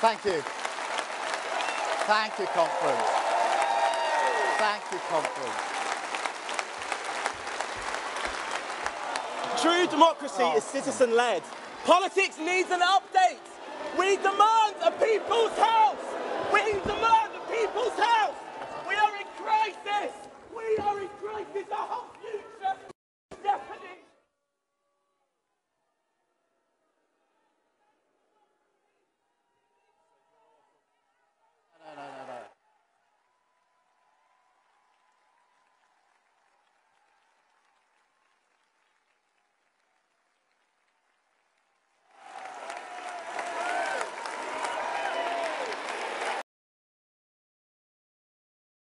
Thank you. Thank you, conference. Thank you, conference. True democracy is citizen-led. Politics needs an update. We demand a people's house. We demand a people's house. We are in crisis. We are in crisis.